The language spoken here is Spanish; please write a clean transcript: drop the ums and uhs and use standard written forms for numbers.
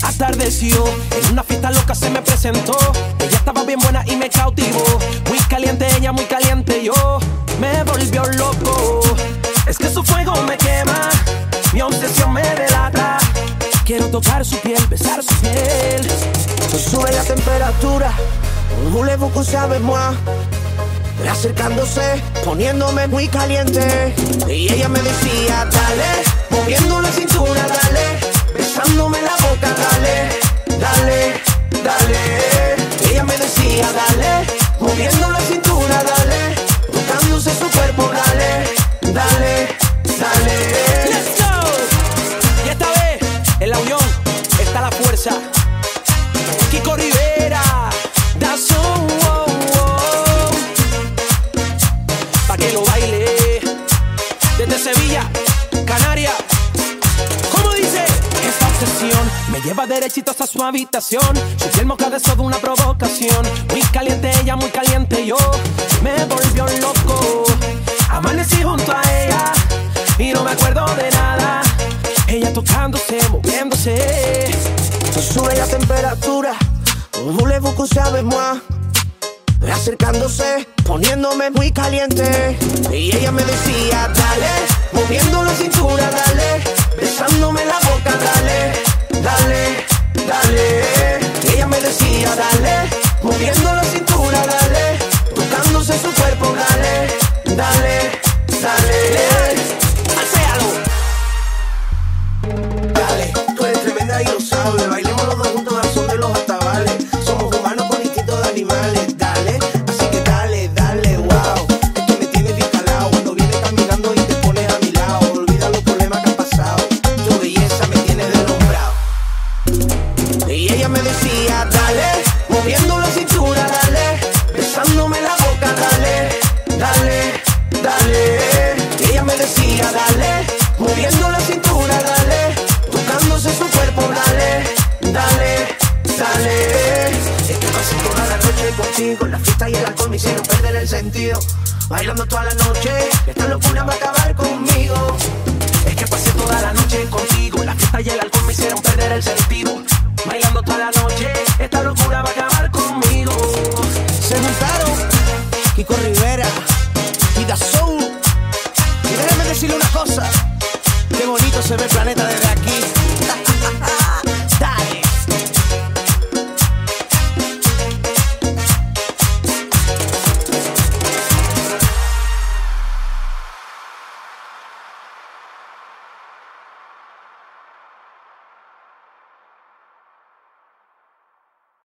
Atardeció, en una fiesta loca se me presentó. Ella estaba bien buena y me cautivó. Muy caliente ella, muy caliente yo. Me volvió loco. Es que su fuego me quema, mi obsesión me delata. Quiero tocar su piel, besar su piel. Sube la temperatura, voulez-vous que avec moi? Acercándose, poniéndome muy caliente. Y ella me decía, dale, moviendo la cintura, dale, besándome la boca, dale, dale, dale. Ella me decía, dale, moviendo la cintura, dale, tocándose su cuerpo, dale, dale, dale. Let's go. Y esta vez, en la unión, está la fuerza. Kiko Rivera, Dazón, pa' que lo baile. Desde Sevilla, Canarias. ¿Cómo dice? Esta obsesión me lleva derechito hasta su habitación. Su piel moja de toda una provocación. Muy caliente ella, muy caliente yo. Me volvió loco. Amanecí junto a ella y no me acuerdo de nada. Ella tocándose, moviéndose. Sube la temperatura, voulez-vous que avec moi? Acercándose, poniéndome muy caliente. Y ella me decía, dale, moviendo la cintura, dale, besándome la boca, dale, dale, dale. Ella me decía, dale, moviendo la cintura, dale, tocándose su cuerpo, dale, dale, dale. ¡Alcéalo! Dale, tú eres tremenda y lo sabes. Bailemos los dos juntos al son de los atabales. Somos humanos con instinto de animales. Dale, así que dale, dale, wow. Es que me tienes bien calado. Cuando vienes caminando y te pones a mi lado, olvida los problemas que han pasado. Tu belleza me tiene deslumbrado. Y ella me decía, dale, moviendo la cintura, dale, besándome la boca, dale, dale, dale. Y ella me decía, dale, moviendo la cintura, dale, tocándose su cuerpo, dale, dale, dale. Es que pasé toda la noche contigo, la fiesta y el alcohol me hicieron perder el sentido. Bailando toda la noche, esta locura va a acabar conmigo. Es que pasé toda la noche contigo. La fiesta y el alcohol me hicieron perder el sentido.